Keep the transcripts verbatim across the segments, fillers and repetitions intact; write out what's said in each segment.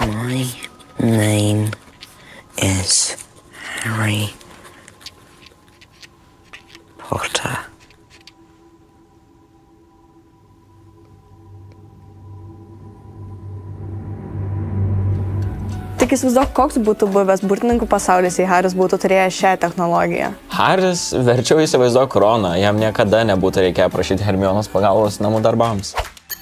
My name is Harry Potter. Tik įsivaizduok, koks būtų buvęs burtininkų pasaulis, jei Haris būtų turėjęs šią technologiją. Haris verčiau įsivaizduok Roną, jam niekada nebūtų reikėję prašyti Hermionos pagalbos namų darbams.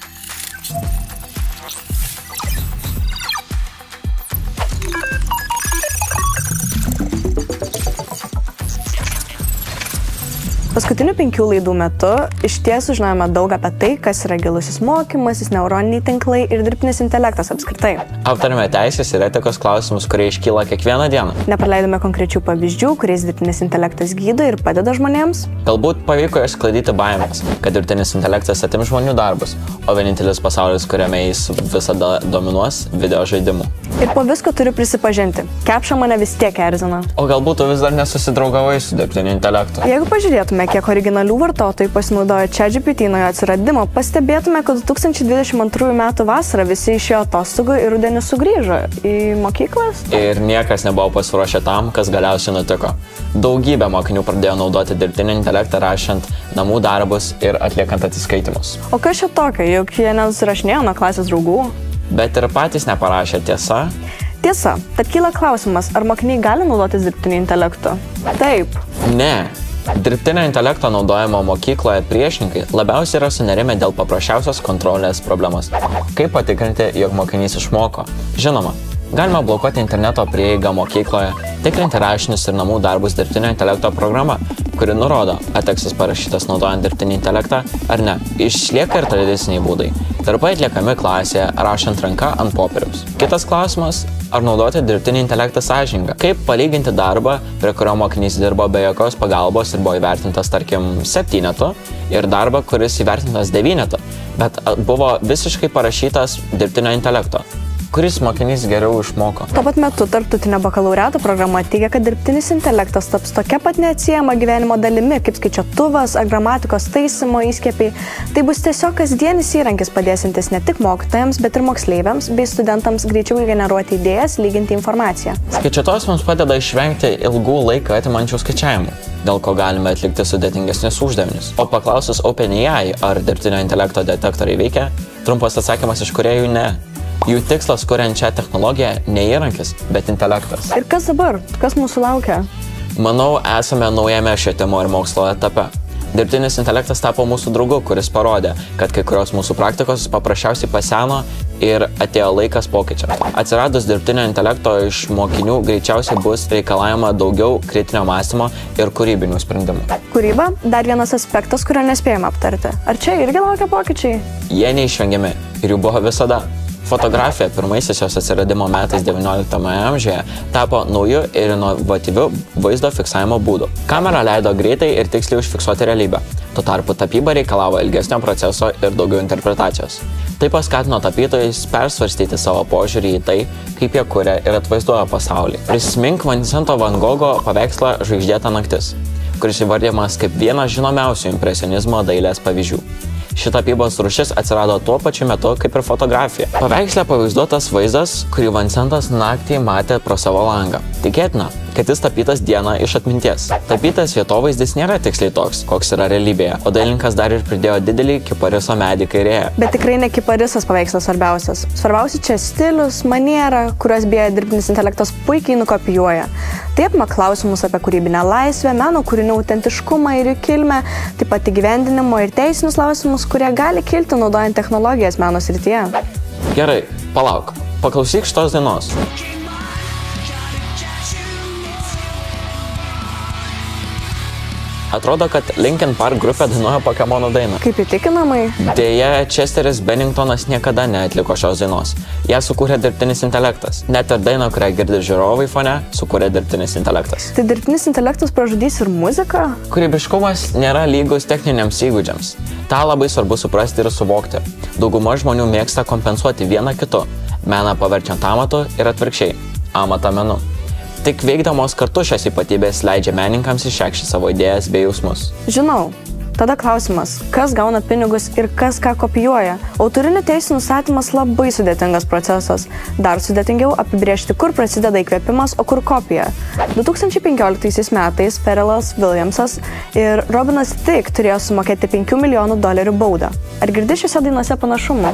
Paskutinių penkių laidų metu išties sužinojome daug apie tai, kas yra gilusis mokymasis, neuroniniai tinklai ir dirbtinis intelektas apskritai. Aptarėme teisės ir etikos klausimus, kurie iškyla kiekvieną dieną. Nepraleidome konkrečių pavyzdžių, kuriais dirbtinis intelektas gydo ir padeda žmonėms. Galbūt pavyko išsklaidyti baimės, kad dirbtinis intelektas atims žmonių darbus, o vienintelis pasaulis, kuriame jis visada dominuos - video žaidimų. Ir po visko turiu prisipažinti, Kepša mane vis tiek erzina. O galbūt tu vis dar nesusidraugavai su dirbtiniu intelektu. Jeigu pažiūrėtume, kiek originalių vartotojų pasinaudojo ChatGPT nuo jo atsiradimo, pastebėtume, kad du tūkstančiai dvidešimt antrųjų metų vasarą visi išėjo atostogų ir rudenį sugrįžo į mokyklas. Ir niekas nebuvo pasiruošę tam, kas galiausiai nutiko. Daugybė mokinių pradėjo naudoti dirbtinį intelektą rašant namų darbus ir atliekant atsiskaitimus. O kas čia tokio, juk jie nesirašinėjo nuo klasės draugų? Bet ir patys neparašė, tiesa? Tiesa, tad kyla klausimas, ar mokiniai gali naudotis dirbtiniu intelektu? Taip. Ne. Dirbtinio intelekto naudojimo mokykloje priešininkai labiausiai yra sunerimę dėl paprasčiausios kontrolės problemos. Kaip patikrinti, jog mokinys išmoko? Žinoma, galima blokuoti interneto prieigą mokykloje, tikrinti rašinius ir namų darbus dirbtinio intelekto programa, kuri nurodo, ar tekstas parašytas naudojant dirbtinį intelektą ar ne. Išlieka ir tradiciniai būdai. Darbai atliekami klasėje, rašant ranka ant popieriaus. Kitas klausimas, ar naudoti dirbtinį intelektą sąžininga? Kaip palyginti darbą, prie kurio mokinys dirbo be jokios pagalbos ir buvo įvertintas, tarkim, septynetu, ir darbą, kuris įvertintas devynetu, bet buvo visiškai parašytas dirbtinio intelekto? Kuris mokinys geriau išmoko? Tuo pat metu tarptautinio bakalaureato programa teigia, kad dirbtinis intelektas taps tokia pat neatsiejama gyvenimo dalimi, kaip skaičiuotuvas ar gramatikos taisymo įskiepiai. Tai bus tiesiog kasdienis įrankis padėsintis ne tik mokytojams, bet ir moksleiviams bei studentams greičiau generuoti idėjas, lyginti informaciją. Skaičiuotuvas mums padeda išvengti ilgų laiką atimančių skaičiavimų, dėl ko galime atlikti sudėtingesnius uždavinius. O paklausus OpenAI, ar dirbtinio intelekto detektoriai veikia, trumpas atsakymas iš kūrėjų ne. Jų tikslas kuriant šią technologiją ne įrankis, bet intelektas. Ir kas dabar? Kas mūsų laukia? Manau, esame naujame švietimo ir mokslo etape. Dirbtinis intelektas tapo mūsų draugu, kuris parodė, kad kai kurios mūsų praktikos paprasčiausiai paseno ir atėjo laikas pokyčiams. Atsiradus dirbtinio intelekto iš mokinių greičiausiai bus reikalavima daugiau kritinio mąstymo ir kūrybinių sprendimų. Kūryba - dar vienas aspektas, kurio nespėjome aptarti. Ar čia irgi laukia pokyčiai? Jie neišvengiami ir jų buvo visada. Fotografija pirmaisiais jos atsiradimo metais devynioliktame amžiuje tapo nauju ir inovatyviu vaizdo fiksavimo būdu. Kamera leido greitai ir tiksliai užfiksuoti realybę. Tuo tarpu tapyba reikalavo ilgesnio proceso ir daugiau interpretacijos. Tai paskatino tapytojais persvarstyti savo požiūrį į tai, kaip jie kuria ir atvaizduoja pasaulį. Prisimink Vincento van Gogho paveikslą Žvaigždėta naktis, kuris įvardijamas kaip vienas žinomiausių impresionizmo dailės pavyzdžių. Ši tapybos rūšis atsirado tuo pačiu metu kaip ir fotografija. Paveiksle pavaizduotas vaizdas, kurį Vincentas naktį matė pro savo langą. Tikėtina, kad jis tapytas dieną iš atminties. Tapytas vietovaizdis nėra tiksliai toks, koks yra realybėje, o dailininkas dar ir pridėjo didelį kipariso medį kairėje. Bet tikrai ne kiparisas paveikslas svarbiausias. Svarbiausia čia stilius, maniera, kurios beje dirbtinis intelektas puikiai nukopijuoja. Tai apima klausimus apie kūrybinę laisvę, meno kūrinių autentiškumą ir jų kilmę, taip pat įgyvendinimo ir teisinius klausimus, kurie gali kilti naudojant technologijas meno srityje. Gerai, palauk, paklausyk šitos dainos. Atrodo, kad Linkin Park grupė dainuoja Pokemonų dainą. Kaip įtikinamai? Deja, Chesteris Benningtonas niekada neatliko šios dainos. Ją sukūrė dirbtinis intelektas. Net ir dainą, kurią girdi žiūrovai fone, sukūrė dirbtinis intelektas. Tai dirbtinis intelektas pražudys ir muziką? Kūrybiškumas nėra lygus techniniams įgūdžiams. Ta labai svarbu suprasti ir suvokti. Dauguma žmonių mėgsta kompensuoti vieną kitu. Meną paverčiant amatu ir atvirkščiai. Amatą menu. Tik veikdamos kartu šias ypatybės leidžia menininkams išreikšti savo idėjas bei jausmus. Žinau, Tada klausimas, kas gauna pinigus ir kas ką kopijuoja. Autorinių teisių nustatymas labai sudėtingas procesas. Dar sudėtingiau apibrėžti, kur prasideda įkvėpimas, o kur kopija. du tūkstančiai penkioliktaisiais metais Pharrellas Williamsas ir Robinas Thicke turėjo sumokėti penkių milijonų dolerių baudą. Ar girdi šiose dainose panašumų?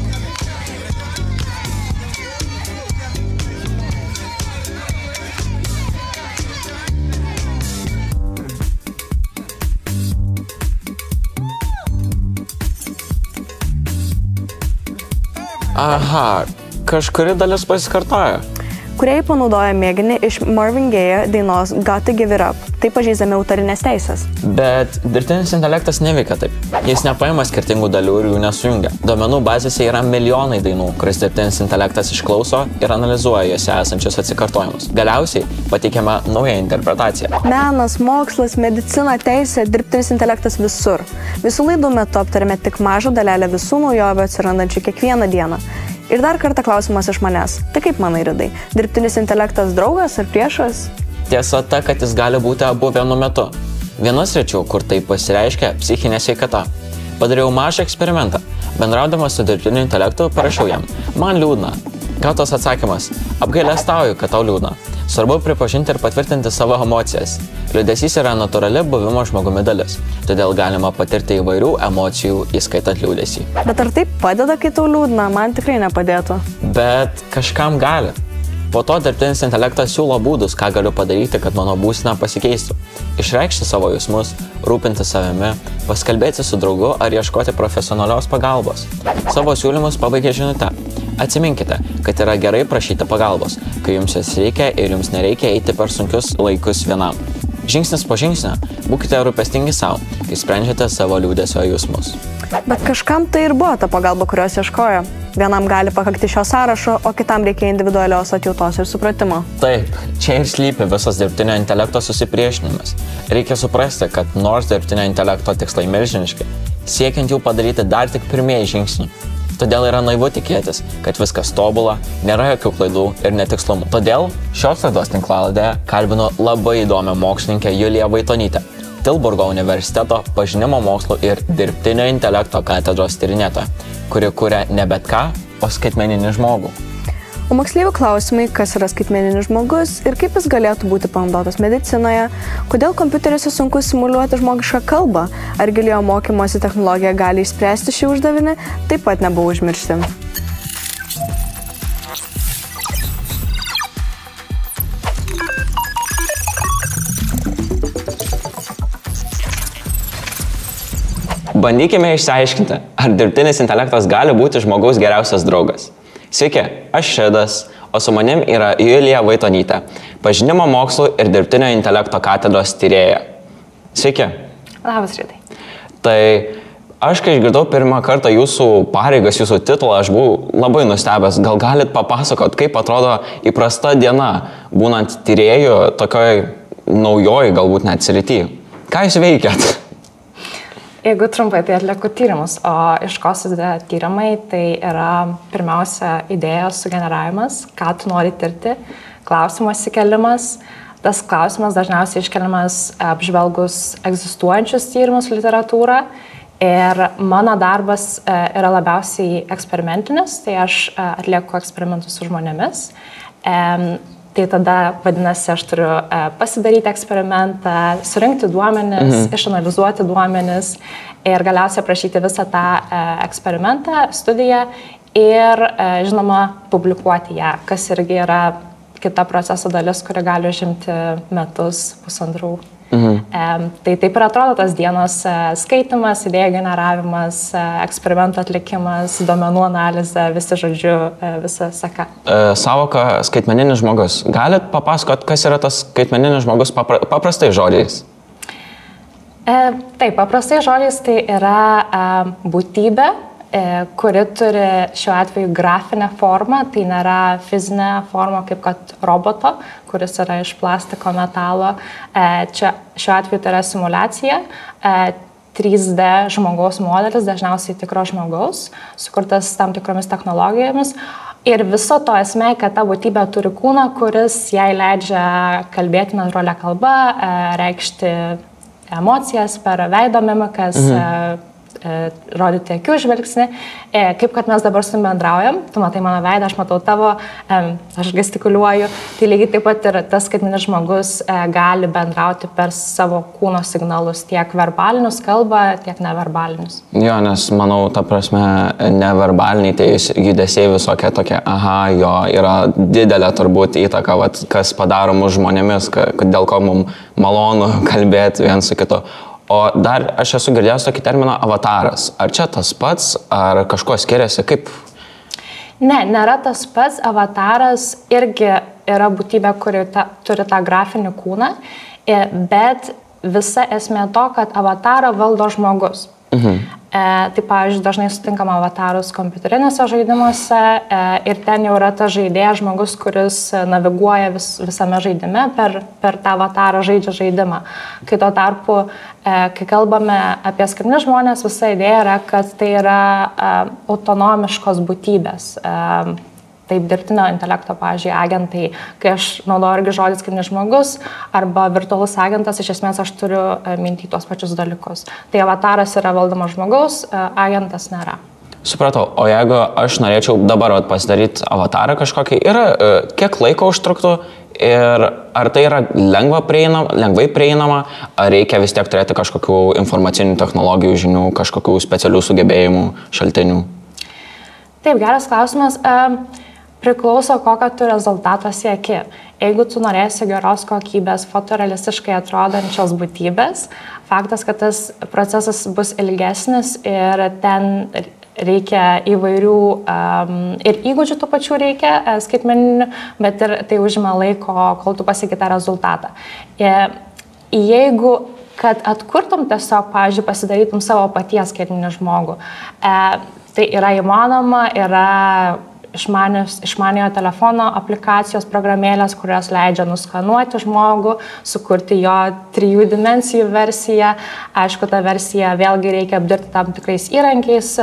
Aha, kažkuri dalis pasikartoja. Kūrėjai panaudoja mėginį iš Marvin Gaye dainos Got to Give It Up, tai pažeisdami autorinės teisės. Bet dirbtinis intelektas neveikia taip. Jis nepaima skirtingų dalių ir jų nesujungia. Duomenų bazėse yra milijonai dainų, kuris dirbtinis intelektas išklauso ir analizuoja juose esančius atsikartojimus. Galiausiai pateikiama nauja interpretacija. Menas, mokslas, medicina, teisė, dirbtinis intelektas visur. Visų laidų metu aptarėme tik mažą dalelę visų naujovių atsirandančių kiekvieną dieną. Ir dar kartą klausimas iš manęs. Tai kaip manai, Ridai? Dirbtinis intelektas draugas ar priešas? Tiesa ta, kad jis gali būti abu vienu metu. Vienas rečiau, kur tai pasireiškia psichinė sveikata. Padariau mažą eksperimentą. Bendraudamas su dirbtiniu intelektu parašiau jam. Man liūdna. Gautas atsakymas. Apgailestauju, kad tau liūdna. Svarbu pripažinti ir patvirtinti savo emocijas. Liūdesys yra natūrali buvimo žmogumi dalis. Todėl galima patirti įvairių emocijų, įskaitant liūdesį. Bet ar tai padeda, kai tau liūdna? Man tikrai nepadėtų. Bet kažkam gali. Po to dirbtinis intelektas siūlo būdus, ką galiu padaryti, kad mano būsena pasikeistų. Išreikšti savo jausmus, rūpinti savimi, paskalbėti su draugu ar ieškoti profesionalios pagalbos. Savo siūlymus pabaigė žinute. Atsiminkite, kad yra gerai prašyti pagalbos, kai jums jos reikia ir jums nereikia eiti per sunkius laikus vienam. Žingsnis po žingsnio būkite rūpestingi savo, kai sprendžiate savo liūdesio jausmus. Bet kažkam tai ir buvo ta pagalba, kurios ieškojo. Vienam gali pakakti šio sąrašo, o kitam reikia individualios atjautos ir supratimo. Taip, čia ir slypi visas dirbtinio intelekto susipriešinimas. Reikia suprasti, kad nors dirbtinio intelekto tikslai milžiniški, siekiant jų padaryti dar tik pirmieji žingsniai. Todėl yra naivu tikėtis, kad viskas tobula, nėra jokių klaidų ir netikslumų. Todėl šios laidos tinklalaidoje kalbinu labai įdomią mokslininkę Juliją Vaitonytę, Tilburgo universiteto pažinimo mokslų ir dirbtinio intelekto katedros tyrinėtoja, kuri kuria ne bet ką, o skaitmeninį žmogų. O moksleivių klausimai, kas yra skaitmeninis žmogus ir kaip jis galėtų būti panaudotas medicinoje, kodėl kompiuteriuose sunku simuliuoti žmogišką kalbą, ar giliojo mokymosi technologija gali išspręsti šį uždavinį, taip pat nebuvo užmiršti. Bandykime išsiaiškinti, ar dirbtinis intelektas gali būti žmogaus geriausias draugas. Sveiki, aš Šedas, o su manim yra Julija Vaitonytė, pažinimo mokslų ir dirbtinio intelekto katedros tyrėja. Sveiki. Labas, Ridai. Tai aš, kai išgirdau pirmą kartą jūsų pareigas, jūsų titulą, aš buvau labai nustebęs. Gal galit papasakot, kaip atrodo įprasta diena, būnant tyrėjų tokioj naujoj, galbūt net srity. Ką jūs veikiat? Jeigu trumpai, tai atlieku tyrimus, o iš ko susideda tyrimai, tai yra pirmiausia idėjos sugeneravimas, ką tu nori tirti, klausimo įsikelimas. Tas klausimas dažniausiai iškeliamas apžvelgus egzistuojančius tyrimus literatūrą ir mano darbas yra labiausiai eksperimentinis, tai aš atlieku eksperimentus su žmonėmis. Tai tada, vadinasi, aš turiu pasidaryti eksperimentą, surinkti duomenis, mhm. išanalizuoti duomenis ir galiausiai aprašyti visą tą eksperimentą, studiją ir, žinoma, publikuoti ją, kas irgi yra kita proceso dalis, kuri gali užimti metus, pusantrų. Mhm. Tai taip ir atrodo tas dienos skaitimas, idėjų generavimas, eksperimento atlikimas, duomenų analizė, visi žodžiu, visa seka. E, savoka skaitmeninis žmogus. Galit papasakot, kas yra tas skaitmeninis žmogus papra, paprastai žodžiais? E, taip, paprastai žodžiais tai yra e, būtybė, e, kuri turi šiuo atveju grafinę formą, tai nėra fizinė forma kaip kad roboto, kuris yra iš plastiko metalo. E, čia šiuo atveju tai yra simulacija, e, trys D žmogaus modelis, dažniausiai tikro žmogaus, sukurtas tam tikromis technologijomis. Ir viso to esmė, kad ta būtybė turi kūną, kuris jai leidžia kalbėti natūralia kalba, e, reikšti emocijas, per veido mimikas, mhm. rodyti akių žvilgsnį, kaip kad mes dabar su bendraujam, tu matai mano veidą, aš matau tavo, aš gestikuliuoju, tai lygiai taip pat ir tas skaitmeninis žmogus gali bendrauti per savo kūno signalus, tiek verbalinius kalbą, tiek neverbalinius. Jo, nes manau, ta prasme, neverbaliniai tai judesiai visokie tokie, aha, jo, yra didelė turbūt įtaka, vat, kas padaro mūsų žmonėmis, kad dėl ko mums malonu kalbėti viens su kitu. O dar aš esu girdėjęs tokį terminą avataras. Ar čia tas pats, ar kažko skiriasi? Kaip? Ne, nėra tas pats. Avataras irgi yra būtybė, kuri ta, turi tą grafinį kūną, bet visa esmė to, kad avatarą valdo žmogus. Mhm. E, tai, pavyzdžiui, dažnai sutinkam avatarus kompiuterinėse žaidimuose e, ir ten jau yra tas žaidėjas žmogus, kuris naviguoja vis, visame žaidime, per, per tą avatarą žaidžia žaidimą. Kai tuo tarpu, e, kai kalbame apie skaitmeninius žmonės, visa idėja yra, kad tai yra e, autonomiškos būtybės. E, Taip, dirbtinio intelekto, pavyzdžiui, agentai, kai aš naudoju irgi žodį skaitmeninis žmogus arba virtualus agentas, iš esmės aš turiu minty tuos pačius dalykus. Tai avataras yra valdomas žmogaus, agentas nėra. Supratau, o jeigu aš norėčiau dabar pasidaryti avatarą kažkokį, ir kiek laiko užtruktų ir ar tai yra lengva prieinama, lengvai prieinama, ar reikia vis tiek turėti kažkokių informacinių technologijų žinių, kažkokių specialių sugebėjimų, šaltinių? Taip, geras klausimas. Priklauso, kokio tu rezultato sieki. Jeigu tu norėsi geros kokybės, fotorealistiškai atrodančios būtybės, faktas, kad tas procesas bus ilgesnis ir ten reikia įvairių um, ir įgūdžių tų pačių reikia skaitmeninių, bet ir tai užima laiko, kol tu pasieki tą rezultatą. Jeigu kad atkurtum tiesiog, pavyzdžiui, pasidarytum savo paties skaitmeninį žmogų, e, tai yra įmanoma, yra išmaniojo telefono aplikacijos programėlės, kurios leidžia nuskanuoti žmogų, sukurti jo trijų dimensijų versiją. Aišku, tą versiją vėlgi reikia apdirbti tam tikrais įrankiais,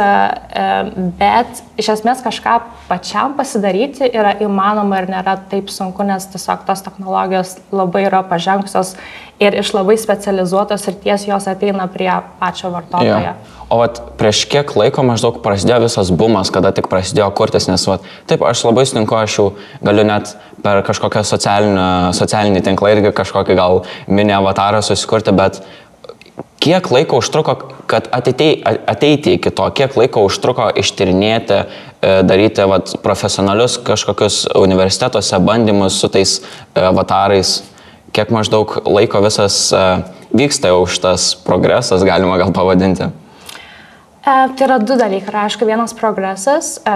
bet iš esmės kažką pačiam pasidaryti yra įmanoma ir nėra taip sunku, nes tiesiog tos technologijos labai yra pažengusios ir iš labai specializuotos ir ties jos ateina prie pačio vartotojo. Ja. O vat, prieš kiek laiko maždaug prasidėjo visas bumas, kada tik prasidėjo kurtis, nes vat, taip, aš labai sutinku, aš jau galiu net per kažkokią socialinį tinklą irgi kažkokį gal mini avatarą susikurti, bet kiek laiko užtruko, kad ateitei, ateiti iki to, kiek laiko užtruko ištyrinėti, daryti vat, profesionalius kažkokius universitetuose bandymus su tais avatarais, kiek maždaug laiko visas vyksta jau šitas progresas, galima gal pavadinti. E, tai yra du dalykai. Aišku, vienas progresas e,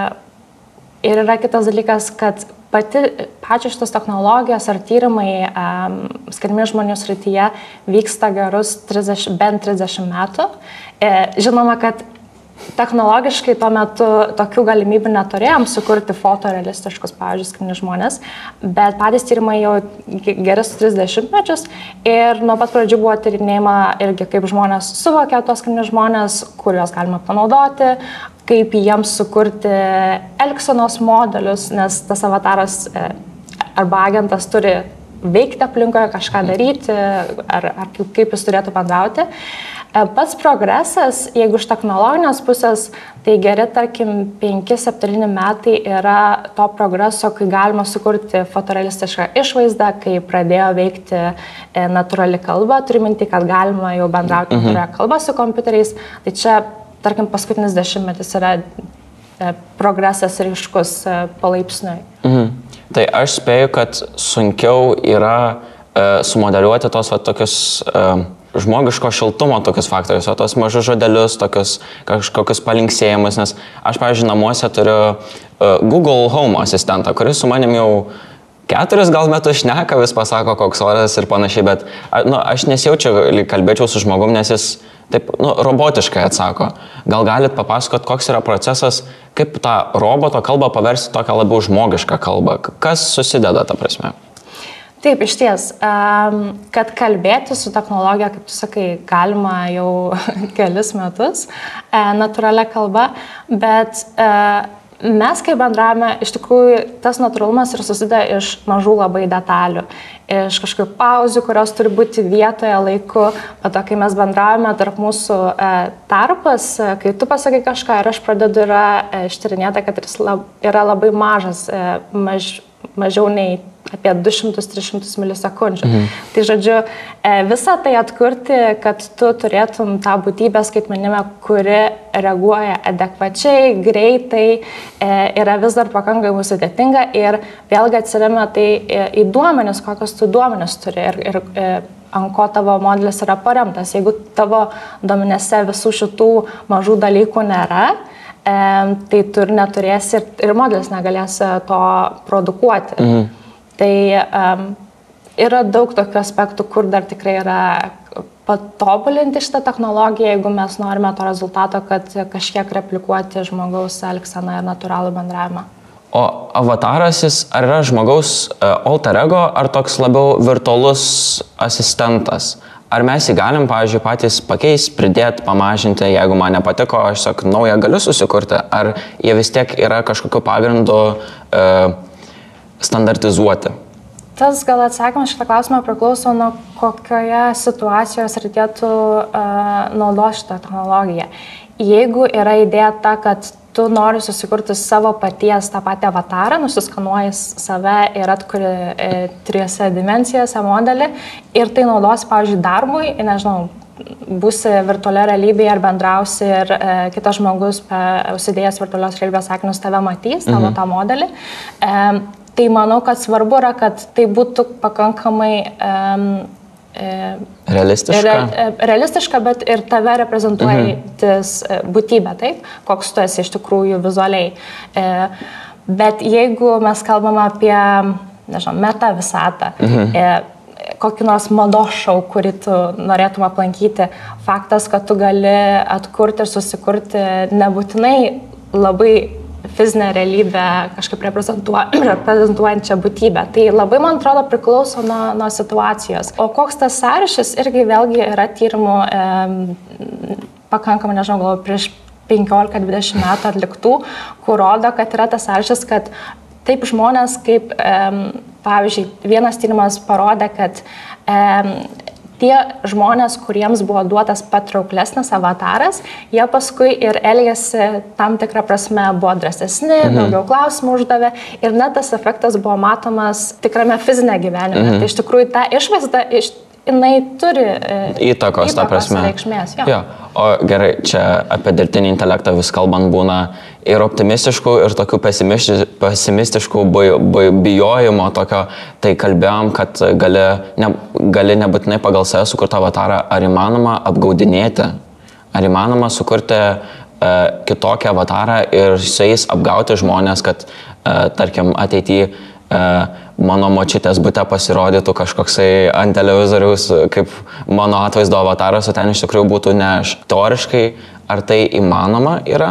ir yra kitas dalykas, kad pati, pačios šitos technologijos ar tyrimai e, skaitmeninių žmonių srityje vyksta gerus trisdešimt, bent trisdešimt metų. E, žinoma, kad technologiškai tuo metu tokių galimybių neturėjom sukurti fotorealistiškus, pavyzdžiui, skaitmeninius žmonės, bet patys tyrimai jau geris trisdešimt mečius ir nuo pat pradžių buvo tyrinėjama irgi, kaip žmonės suvokia tos skaitmeninius žmonės, kur juos galima panaudoti, kaip jiems sukurti elgsenos modelius, nes tas avataras arba agentas turi veikti aplinkoje, kažką daryti, ar, ar kaip, kaip jis turėtų bendrauti. Pats progresas, jeigu iš technologinės pusės, tai geri, tarkim, penki septyni metai yra to progreso, kai galima sukurti fotorealistišką išvaizdą, kai pradėjo veikti natūrali kalba, turiu minti, kad galima jau bendrauti mhm. natūralią kalbą su kompiuteriais. Tai čia, tarkim, paskutinis dešimtmetis yra progresas ryškus palaipsniui. Mhm. Tai aš spėju, kad sunkiau yra e, sumodeliuoti tos va, tokius e, žmogiško šiltumo tokius faktorius, o tos mažus žodelius, tokius kažkokius palinksėjimus, nes aš, pavyzdžiui, namuose turiu uh, Google Home asistentą, kuris su manim jau keturis gal metus šneka, vis pasako, koks oras ir panašiai, bet nu, aš nesijaučiu, lyg kalbėčiau su žmogum, nes jis taip nu, robotiškai atsako. Gal galit papasakot, koks yra procesas, kaip tą roboto kalbą paversti tokią labiau žmogišką kalbą? Kas susideda ta prasme? Taip, iš ties, kad kalbėti su technologija, kaip tu sakai, galima jau kelis metus, natūralia kalba, bet Mes, kai bendravome, iš tikrųjų tas natūralumas ir susideda iš mažų labai detalių, iš kažkokių pauzių, kurios turi būti vietoje laiku, po to, kai mes bendravome tarp mūsų e, tarpas, kai tu pasakai kažką ir aš pradedu yra e, ištyrinėta, kad jis lab, yra labai mažas, e, maž, mažiau nei apie du šimtus tris šimtus milisekundžių. Mhm. Tai žodžiu, visą tai atkurti, kad tu turėtum tą būtybę skaitmeninę, kuri reaguoja adekvačiai, greitai, yra vis dar pakankamai sudėtinga ir vėlgi atsiremia tai į duomenis, kokios tu duomenis turi ir, ir ant ko tavo modelis yra paremtas. Jeigu tavo duomenėse visų šitų mažų dalykų nėra, tai tu ir neturėsi ir, ir modelis negalės to produkuoti. Mhm. Tai um, yra daug tokių aspektų, kur dar tikrai yra patobulinti šitą technologiją, jeigu mes norime to rezultato, kad kažkiek replikuoti žmogaus elgseną ir natūralų bendravimą. O avataras jis ar yra žmogaus alter ego, ar toks labiau virtualus asistentas? Ar mes jį galim, pavyzdžiui, patys pakeisti, pridėti, pamažinti, jeigu man nepatiko, aš sak, naują galiu susikurti, ar jie vis tiek yra kažkokiu pagrindu uh, standartizuoti? Tas gal atsakymas šitą klausimą priklauso nuo kokioje situacijos reikėtų uh, naudoti šitą technologiją. Jeigu yra idėja ta, kad tu nori susikurti savo paties tą patį avatarą, nusiskanuoji save ir atkuri e, trijose dimensijose modelį ir tai naudosi, pavyzdžiui, darbui, nežinau, būsi virtualioje realybėje ar bendrausi ir e, kitas žmogus, užsidėjęs virtualios realybės akinius, tave matys, tavo mhm. tą modelį. E, tai manau, kad svarbu yra, kad tai būtų pakankamai e, realistiška. Re, realistiška, bet ir tave reprezentuojantis mhm. būtybė, taip, koks tu esi iš tikrųjų vizualiai. Bet jeigu mes kalbame apie, nežinau, meta visatą, mhm. kokį nors mados šou, kurį tu norėtum aplankyti, faktas, kad tu gali atkurti ir susikurti nebūtinai labai fizinę realybę kažkaip reprezentuojančią būtybę. Tai labai, man atrodo, priklauso nuo, nuo situacijos. O koks tas sąryšis irgi vėlgi yra tyrimų e, pakankamai, nežinau, gal prieš penkiolika dvidešimt metų atliktų, kur rodo, kad yra tas sąryšis, kad taip žmonės, kaip, e, pavyzdžiui, vienas tyrimas parodė, kad e, tie žmonės, kuriems buvo duotas patrauklesnis avataras, jie paskui ir elgėsi tam tikrą prasme, buvo drąsesni, mhm. daugiau klausimų uždavė ir net tas efektas buvo matomas tikrame fizinė gyvenime. Mhm. Tai iš tikrųjų ta išvaizda, iš, jinai turi e, įtakos, ta prasme. Reikšmės. Jo. Jo. O gerai, čia apie dirbtinį intelektą vis kalbant būna ir optimistiškų, ir tokių pesimistiškų bijojimo tokio, tai kalbėjom, kad gali, ne, gali nebūtinai pagal save sukurti avatarą, ar įmanoma apgaudinėti, ar įmanoma sukurti e, kitokį avatarą ir su jais apgauti žmonės, kad, e, tarkim, ateityje e, mano močiutės bute pasirodytų kažkoksai ant televizoriaus, kaip mano atvaizdo avataras, o ten iš tikrųjų būtų ne aš. Teoriškai, ar tai įmanoma yra?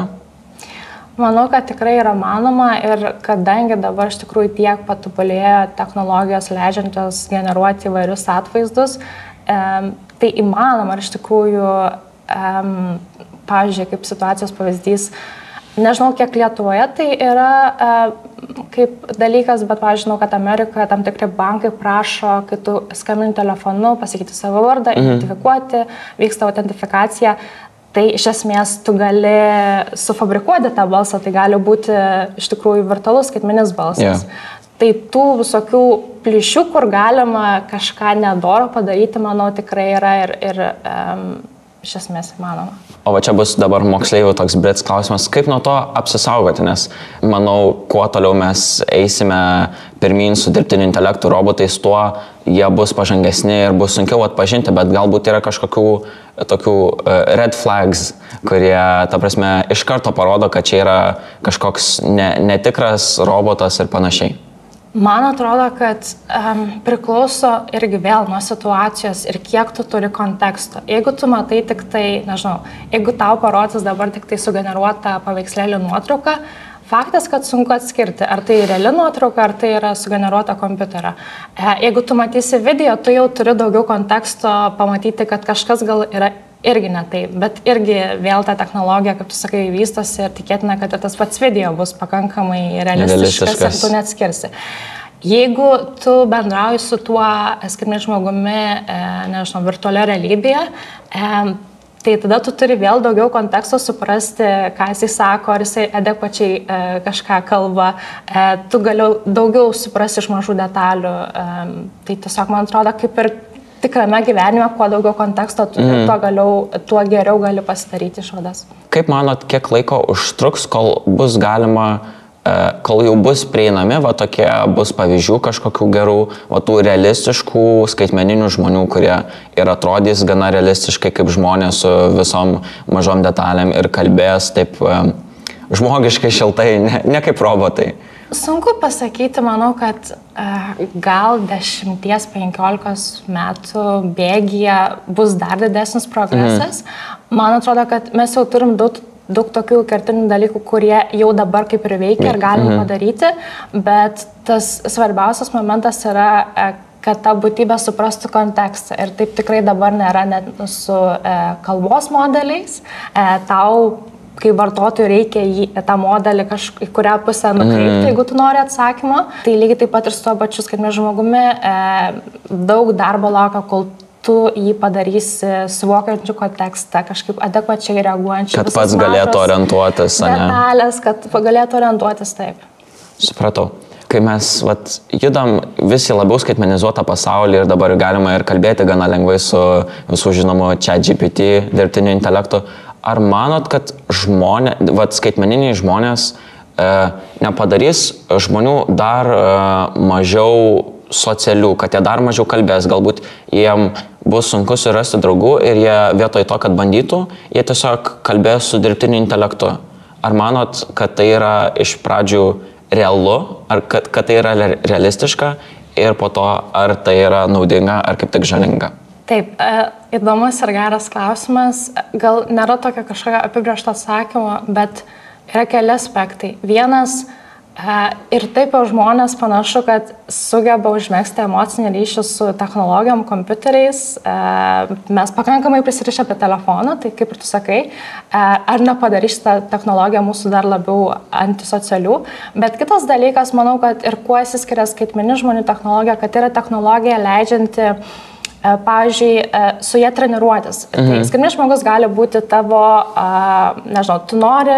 Manau, kad tikrai yra manoma ir kadangi dabar iš tikrųjų tiek patobulėjo technologijos leidžiančios generuoti įvairius atvaizdus, e, tai įmanoma ir iš tikrųjų, e, pavyzdžiui, kaip situacijos pavyzdys, nežinau, kiek Lietuvoje tai yra e, kaip dalykas, bet, pavyzdžiui, žinau, kad Amerikoje tam tikri bankai prašo, kai tu skambini telefonu, pasakyti savo vardą, mhm. identifikuoti, vyksta autentifikacija. Tai iš esmės tu gali sufabrikuoti tą balsą, tai gali būti iš tikrųjų virtualus skaitmeninis balsas. Yeah. Tai tų visokių plyšių, kur galima kažką nedoro padaryti, manau, tikrai yra ir, ir um, iš esmės įmanoma. O va čia bus dabar moksleivių toks brits klausimas, kaip nuo to apsisaugoti, nes manau, kuo toliau mes eisime pirmyn su dirbtiniu intelektu robotais, tuo jie bus pažangesni ir bus sunkiau atpažinti, bet galbūt yra kažkokių tokių red flags, kurie, ta prasme, iš karto parodo, kad čia yra kažkoks ne, netikras robotas ir panašiai. Man atrodo, kad um, priklauso irgi vėl nuo situacijos ir kiek tu turi konteksto. Jeigu tu matai tik tai, nežinau, jeigu tau parodys dabar tik tai sugeneruota paveikslėlių nuotrauka, faktas, kad sunku atskirti, ar tai reali nuotrauka, ar tai yra sugeneruota kompiuterio. Jeigu tu matysi video, tu jau turi daugiau konteksto pamatyti, kad kažkas gal yra irgi ne taip, bet irgi vėl ta technologija, kaip tu sakai, vystosi ir tikėtina, kad tas pats video bus pakankamai realistiškas, realistiškas. Ir tu neatskirsi. Jeigu tu bendrauji su tuo skaitmeniniu žmogumi, nežinau, virtualioje realybėje, tai tada tu turi vėl daugiau konteksto suprasti, ką jisai sako, ar jisai adekvačiai e, kažką kalba, e, tu galiu daugiau suprasti iš mažų detalių. E, tai tiesiog, man atrodo, kaip ir tikrame gyvenime, kuo daugiau konteksto turi, mm. tuo, galiau, tuo geriau gali pasidaryti išvadas. Kaip manot, kiek laiko užtruks, kol bus galima, kol jau bus prieinami, va tokie bus pavyzdžių kažkokių gerų, va tų realistiškų skaitmeninių žmonių, kurie ir atrodys gana realistiškai kaip žmonės su visom mažom detalėm ir kalbės taip žmogiškai šiltai, ne, ne kaip robotai. Sunku pasakyti, manau, kad gal dešimties penkiolikos metų bėgyje bus dar didesnis progresas. Mm. Man atrodo, kad mes jau turim daug daug tokių kertinių dalykų, kurie jau dabar kaip ir veikia ir galim mm-hmm. padaryti, bet tas svarbiausias momentas yra, kad ta būtybė suprastų kontekstą. Ir taip tikrai dabar nėra net su e, kalbos modeliais. E, tau, kai vartotojui reikia jį, tą modelį kažk, į kurią pusę nukreipti, mm. jeigu tu nori atsakymą, tai lygiai taip pat ir su to pačiu skaitmeniniu žmogumi e, daug darbo laukia, kol tu jį padarysi suvokiančių kontekstą, kažkaip adekvačiai reaguojančių. Kad pats galėtų orientuotis, ne? Detalės, kad galėtų orientuotis taip. Supratau. Kai mes vat, judam visi labiau skaitmenizuotą pasaulį ir dabar galima ir kalbėti gana lengvai su visų žinomu ChatGPT, dirbtiniu intelektu, ar manot, kad žmonė, vat, skaitmeniniai žmonės e, nepadarys žmonių dar e, mažiau socialių, kad jie dar mažiau kalbės, galbūt jiem bus sunku surasti draugų ir jie vietoj to, kad bandytų, jie tiesiog kalbės su dirbtiniu intelektu. Ar manot, kad tai yra iš pradžių realu, ar kad, kad tai yra realistiška ir po to ar tai yra naudinga, ar kaip tik žalinga? Taip, įdomus ir geras klausimas. Gal nėra tokio kažkokio apibrėžto atsakymo, bet yra keli aspektai. Vienas, ir taip jau žmonės panašu, kad sugeba užmegzti emocinį ryšį su technologijom, kompiuteriais. Mes pakankamai prisirišę prie telefono, tai kaip ir tu sakai, ar nepadarys tą technologiją mūsų dar labiau antisocialių. Bet kitas dalykas, manau, kad ir kuo įsiskiria skaitmeninių žmonių technologija, kad yra technologija leidžianti, pavyzdžiui, su jie treniruotis. Mhm. Tai skaitmeninis žmogus gali būti tavo, nežinau, tu nori...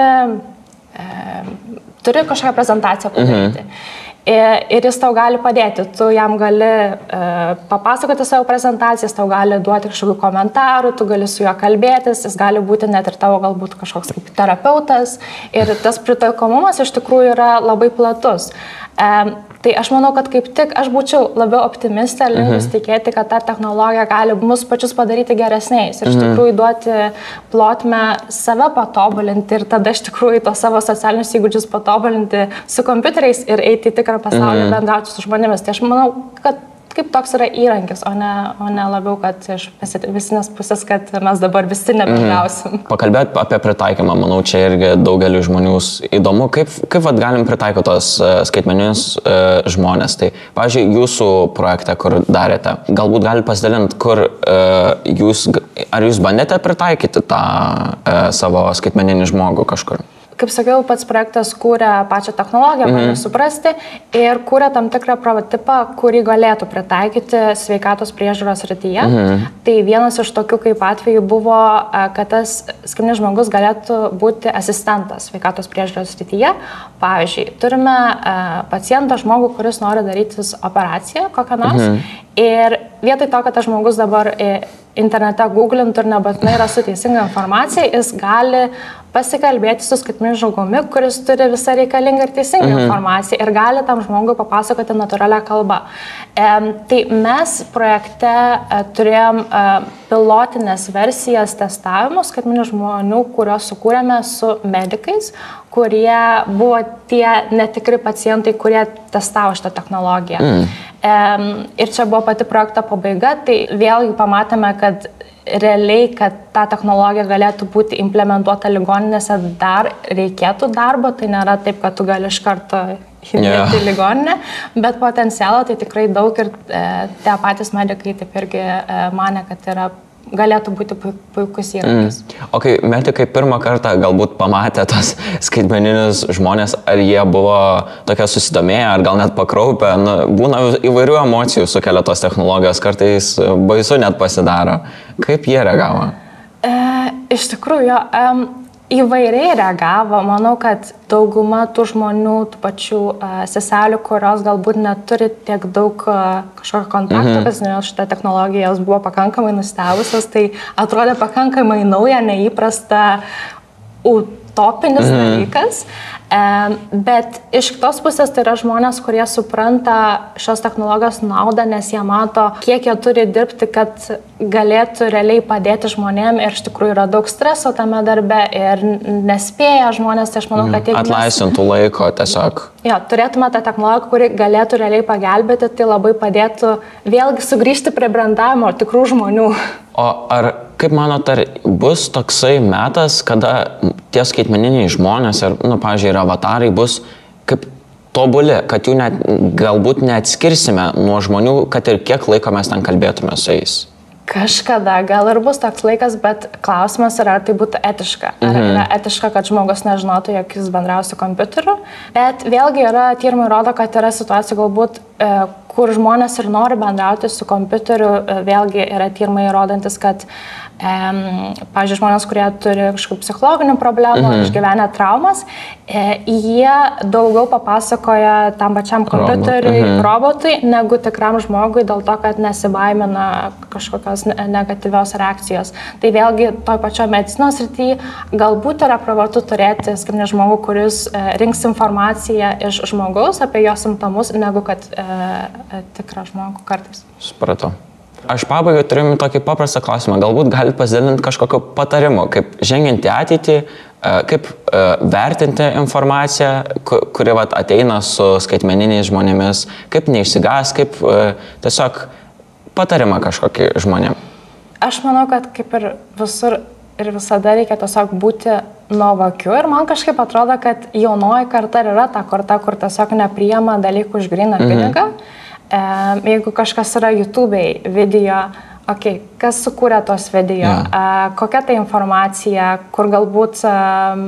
turi kažkokią prezentaciją padaryti. Mhm. Ir jis tau gali padėti, tu jam gali uh, papasakoti savo prezentacijas, tau gali duoti kažkokių komentarų, tu gali su juo kalbėtis, jis gali būti net ir tavo galbūt kažkoks kaip terapeutas ir tas pritaikomumas iš tikrųjų yra labai platus. Um, tai aš manau, kad kaip tik aš būčiau labiau optimistė ir linkus mhm. tikėti, kad ta technologija gali mus pačius padaryti geresniais ir iš mhm. tikrųjų duoti plotmę save patobulinti ir tada iš tikrųjų tos savo socialinius įgūdžius patobulinti su kompiuteriais ir eiti į tikrą pasaulį mm. bendrauti su žmonėmis. Tai aš manau, kad kaip toks yra įrankis, o ne, o ne labiau, kad iš visinės pusės, kad mes dabar visi nebendrausim. Mm. Pakalbėti apie pritaikymą, manau, čia irgi daugeliu žmonių įdomu, kaip, kaip vat, galim pritaikyti tos uh, skaitmeninius uh, žmonės. Tai, pavyzdžiui, jūsų projekte, kur darėte, galbūt galite pasidalinti, kur uh, jūs, ar jūs bandėte pritaikyti tą uh, savo skaitmeninį žmogų kažkur? Kaip sakiau, pats projektas kūrė pačią technologiją, bandė mm-hmm. suprasti ir kūrė tam tikrą prototipą, kurį galėtų pritaikyti sveikatos priežiūros srityje. Mm-hmm. Tai vienas iš tokių kaip atvejų buvo, kad tas skaitmeninis žmogus galėtų būti asistentas sveikatos priežiūros srityje. Pavyzdžiui, turime pacientą žmogų, kuris nori darytis operaciją kokią nors mm-hmm. ir vietoj to, kad tas žmogus dabar internete googlintų ir nebūtinai rastų teisingą informaciją, jis gali pasikalbėti su skaitmeniniu žmogumi, kuris turi visą reikalingą ir teisingą mhm. informaciją ir gali tam žmogui papasakoti natūralią kalbą. E, tai mes projekte e, turėjom e, pilotinės versijas testavimų skaitmeninių žmonių, kuriuos sukūrėme su medikais, kurie buvo tie netikri pacientai, kurie testavo šitą technologiją. Mm. Ir čia buvo pati projekto pabaiga, tai vėlgi pamatėme, kad realiai, kad ta technologija galėtų būti implementuota ligoninėse, dar reikėtų darbo, tai nėra taip, kad tu gali iš karto įmėti yeah. ligoninę, bet potencialo tai tikrai daug ir e, tie patys medikai taip irgi e, mane, kad yra galėtų būti puikus įrankis. Mm. O kai medikai pirmą kartą galbūt pamatė tos skaitmeninius žmonės, ar jie buvo tokie susidomėję, ar gal net pakraupę, nu, būna įvairių emocijų sukelia tos technologijos, kartais baisu net pasidaro. Kaip jie reagavo? E, iš tikrųjų, e, įvairiai reagavo. Manau, kad dauguma tų žmonių, tų pačių uh, seselių, kurios galbūt neturi tiek daug uh, kažkokio kontakto, mm-hmm. kas nes šitą technologiją jos buvo pakankamai nustebusios, tai atrodė pakankamai nauja, neįprasta, utopinis mm-hmm. dalykas. E, bet iš kitos pusės tai yra žmonės, kurie supranta šios technologijos naudą, nes jie mato, kiek jie turi dirbti, kad galėtų realiai padėti žmonėm ir iš tikrųjų yra daug streso tame darbe ir nespėja žmonės, tai aš manau, kad jeigu... Atlaisvintų mes... laiko tiesiog. Jo, turėtume tą technologiją, kuri galėtų realiai pagelbėti, tai labai padėtų vėlgi sugrįžti prie brandavimo tikrų žmonių. O ar, kaip manot, ar bus toksai metas, kada tie skaitmeniniai žmonės ir, nu, pavyzdžiui, ir avatarai bus kaip tobuli, kad jų net, galbūt neatskirsime nuo žmonių, kad ir kiek laiko mes ten kalbėtume su jais? Kažkada gal ir bus toks laikas, bet klausimas yra, ar tai būtų etiška. Ar mhm. yra etiška, kad žmogus nežinotų, jog jis bendrauja su kompiuteriu. Bet vėlgi yra, tyrimai rodo, kad yra situacija galbūt, e, kur žmonės ir nori bendrauti su kompiuteriu. E, vėlgi yra tyrimai rodantis, kad, e, pavyzdžiui, žmonės, kurie turi kažkokių psichologinių problemų, mhm. išgyvenę traumas, e, jie daugiau papasakoja tam pačiam kompiuteriui, mhm. robotui, negu tikram žmogui, dėl to, kad nesibaimina kažkokios negatyvios reakcijos. Tai vėlgi toj pačioje medicinos srityje galbūt yra pravartu turėti skirtinį žmogų, kuris e, rinks informaciją iš žmogaus apie jo simptomus, negu kad e, e, tikrą žmogų kartais. Supratau. Aš pabaigai turėjom tokį paprastą klausimą. Galbūt galite pasidalinti kažkokio patarimu, kaip žengiant į ateitį, e, kaip e, vertinti informaciją, kuri vat, ateina su skaitmeniniais žmonėmis, kaip neišsigas, kaip e, tiesiog patarimą kažkokį žmonėm. Aš manau, kad kaip ir visur ir visada reikia tiesiog būti nuovokiu ir man kažkaip atrodo, kad jaunoji karta yra ta karta, kur tiesiog nepriima dalykų už gryną pinigą. Mhm. E, jeigu kažkas yra YouTube'ai video, okay, kas sukūrė tos video, yeah. e, kokia tai informacija, kur galbūt e,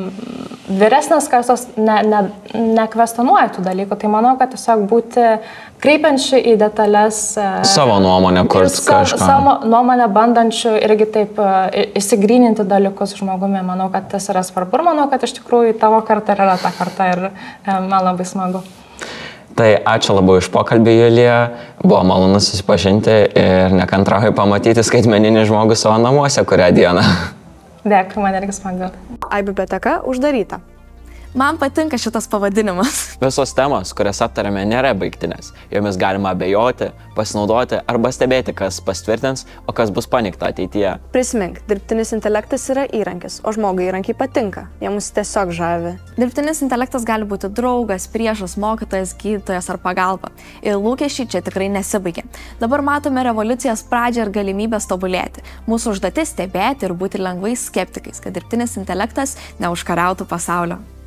vyresnės kartos ne, ne, nekvestionuoja tų dalykų, tai manau, kad tiesiog būti kreipiančių į detalės. Savo nuomonę, kur kažką. Savo nuomonę bandančių irgi taip įsigryninti dalykus žmogumi. Manau, kad tas yra svarbu ir manau, kad iš tikrųjų tavo karta yra ta karta ir man labai smagu. Tai ačiū labai už pokalbį, Julija. Buvo malonu susipažinti ir nekantrauju pamatyti skaitmeninį žmogų savo namuose kurią dieną. Dėkui, man irgi smagu. iBiblioteka uždaryta. Man patinka šitas pavadinimas. Visos temos, kurias aptarėme, nėra baigtinės. Jomis galima abejoti, pasinaudoti arba stebėti, kas pasitvirtins, o kas bus paneigta ateityje. Prisimink, dirbtinis intelektas yra įrankis, o žmogui įrankiai patinka. Jie mus tiesiog žavi. Dirbtinis intelektas gali būti draugas, priešas, mokytojas, gydytojas ar pagalba. Ir lūkesčiai čia tikrai nesibaigia. Dabar matome revoliucijos pradžią ir galimybės tobulėti. Mūsų užduotis stebėti ir būti lengvais skeptikais, kad dirbtinis intelektas neužkariautų pasaulio.